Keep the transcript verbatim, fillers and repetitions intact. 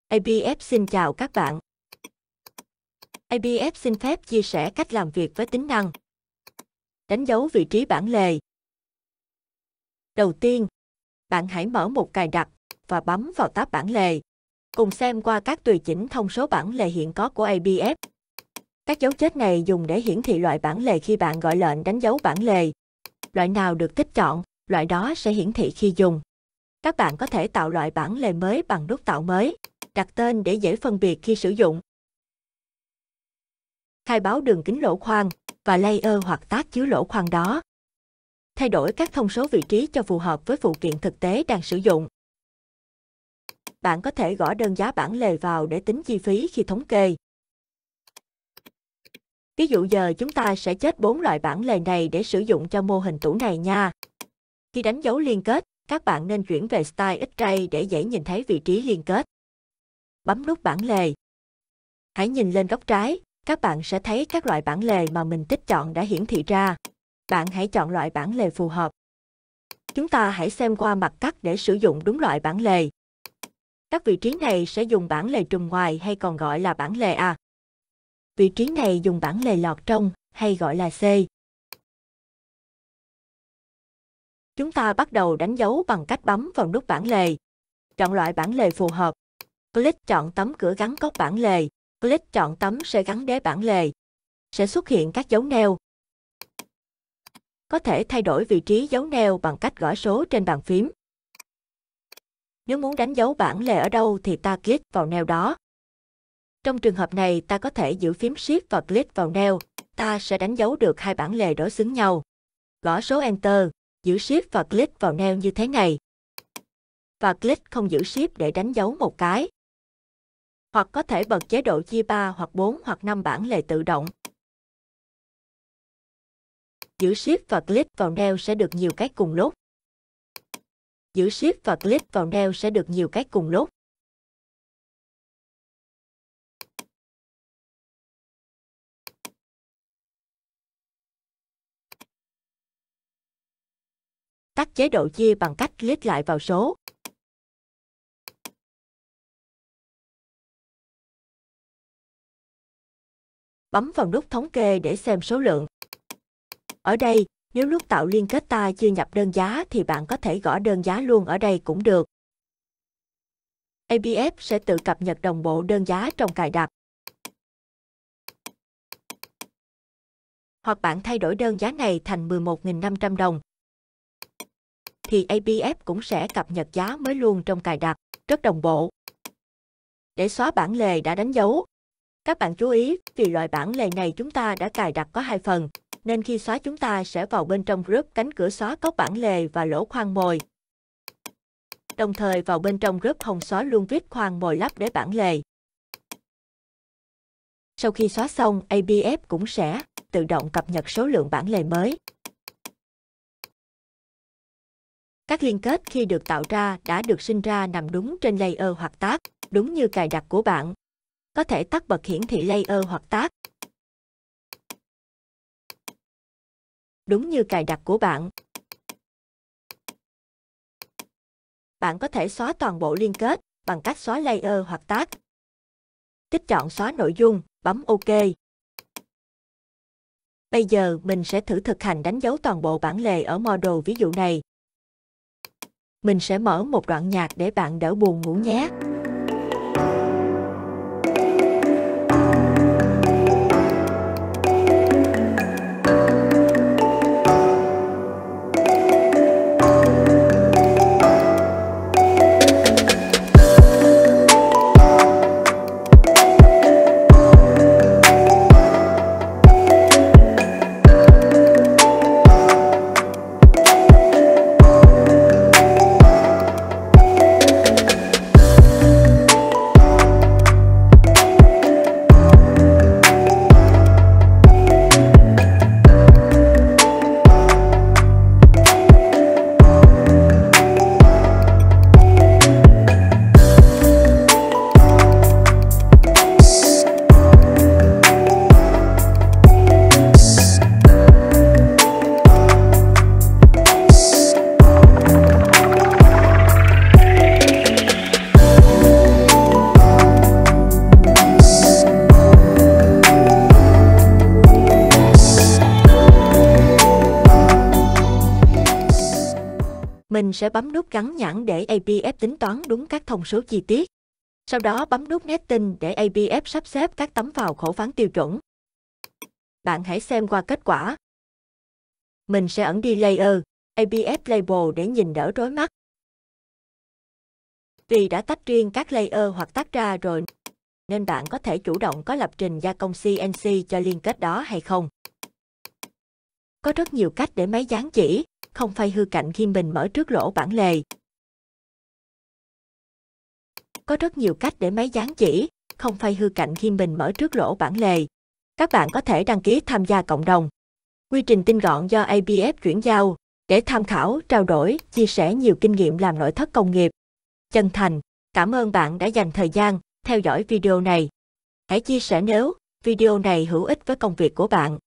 a pê ép xin chào các bạn. a pê ép xin phép chia sẻ cách làm việc với tính năng đánh dấu vị trí bản lề. Đầu tiên, bạn hãy mở một cài đặt và bấm vào tab bản lề. Cùng xem qua các tùy chỉnh thông số bản lề hiện có của a pê ép. Các dấu chết này dùng để hiển thị loại bản lề khi bạn gọi lệnh đánh dấu bản lề. Loại nào được tích chọn, loại đó sẽ hiển thị khi dùng. Các bạn có thể tạo loại bản lề mới bằng nút tạo mới, đặt tên để dễ phân biệt khi sử dụng. Khai báo đường kính lỗ khoan và layer hoặc tác chứa lỗ khoan đó. Thay đổi các thông số vị trí cho phù hợp với phụ kiện thực tế đang sử dụng. Bạn có thể gõ đơn giá bản lề vào để tính chi phí khi thống kê. Ví dụ giờ chúng ta sẽ chết bốn loại bản lề này để sử dụng cho mô hình tủ này nha. Khi đánh dấu liên kết, các bạn nên chuyển về Style X-Ray để dễ nhìn thấy vị trí liên kết. Bấm nút bản lề. Hãy nhìn lên góc trái, các bạn sẽ thấy các loại bản lề mà mình tích chọn đã hiển thị ra. Bạn hãy chọn loại bản lề phù hợp. Chúng ta hãy xem qua mặt cắt để sử dụng đúng loại bản lề. Các vị trí này sẽ dùng bản lề trùm ngoài hay còn gọi là bản lề A. Vị trí này dùng bản lề lọt trong hay gọi là C. Chúng ta bắt đầu đánh dấu bằng cách bấm vào nút bản lề. Chọn loại bản lề phù hợp. Click chọn tấm cửa gắn cốc bản lề. Click chọn tấm sẽ gắn đế bản lề. Sẽ xuất hiện các dấu neo. Có thể thay đổi vị trí dấu neo bằng cách gõ số trên bàn phím. Nếu muốn đánh dấu bản lề ở đâu thì ta click vào neo đó. Trong trường hợp này ta có thể giữ phím Shift và click vào neo. Ta sẽ đánh dấu được hai bản lề đối xứng nhau. Gõ số Enter, giữ Shift và click vào neo như thế này. Và click không giữ Shift để đánh dấu một cái. Hoặc có thể bật chế độ chia ba hoặc bốn hoặc năm bản lề tự động. Giữ Shift và click vào neo sẽ được nhiều cách cùng lúc. Giữ Shift và click vào neo sẽ được nhiều cách cùng lúc. Tắt chế độ chia bằng cách click lại vào số. Bấm vào nút thống kê để xem số lượng. Ở đây, nếu lúc tạo liên kết ta chưa nhập đơn giá thì bạn có thể gõ đơn giá luôn ở đây cũng được. a pê ép sẽ tự cập nhật đồng bộ đơn giá trong cài đặt. Hoặc bạn thay đổi đơn giá này thành mười một nghìn năm trăm đồng. Thì a pê ép cũng sẽ cập nhật giá mới luôn trong cài đặt, rất đồng bộ. Để xóa bản lề đã đánh dấu. Các bạn chú ý, vì loại bản lề này chúng ta đã cài đặt có hai phần, nên khi xóa chúng ta sẽ vào bên trong group cánh cửa xóa cốc bản lề và lỗ khoan mồi. Đồng thời vào bên trong group hồng xóa luôn vít khoan mồi lắp để bản lề. Sau khi xóa xong, a pê ép cũng sẽ tự động cập nhật số lượng bản lề mới. Các liên kết khi được tạo ra đã được sinh ra nằm đúng trên layer hoặc tác, đúng như cài đặt của bạn. Có thể tắt bật hiển thị layer hoặc tác. Đúng như cài đặt của bạn. Bạn có thể xóa toàn bộ liên kết bằng cách xóa layer hoặc tác. Tích chọn xóa nội dung, bấm OK. Bây giờ mình sẽ thử thực hành đánh dấu toàn bộ bản lề ở model ví dụ này. Mình sẽ mở một đoạn nhạc để bạn đỡ buồn ngủ nhé. Mình sẽ bấm nút gắn nhãn để a pê ép tính toán đúng các thông số chi tiết. Sau đó bấm nút Netting để a pê ép sắp xếp các tấm vào khổ phán tiêu chuẩn. Bạn hãy xem qua kết quả. Mình sẽ ẩn đi Layer, a pê ép Label để nhìn đỡ rối mắt. Vì đã tách riêng các layer hoặc tách ra rồi, nên bạn có thể chủ động có lập trình gia công xê en xê cho liên kết đó hay không. Có rất nhiều cách để máy dán chỉ, không phai hư cạnh khi mình mở trước lỗ bản lề. Có rất nhiều cách để máy dán chỉ, không phai hư cạnh khi mình mở trước lỗ bản lề. Các bạn có thể đăng ký tham gia cộng đồng. Quy trình tinh gọn do a pê ép chuyển giao, để tham khảo, trao đổi, chia sẻ nhiều kinh nghiệm làm nội thất công nghiệp. Chân thành, cảm ơn bạn đã dành thời gian theo dõi video này. Hãy chia sẻ nếu video này hữu ích với công việc của bạn.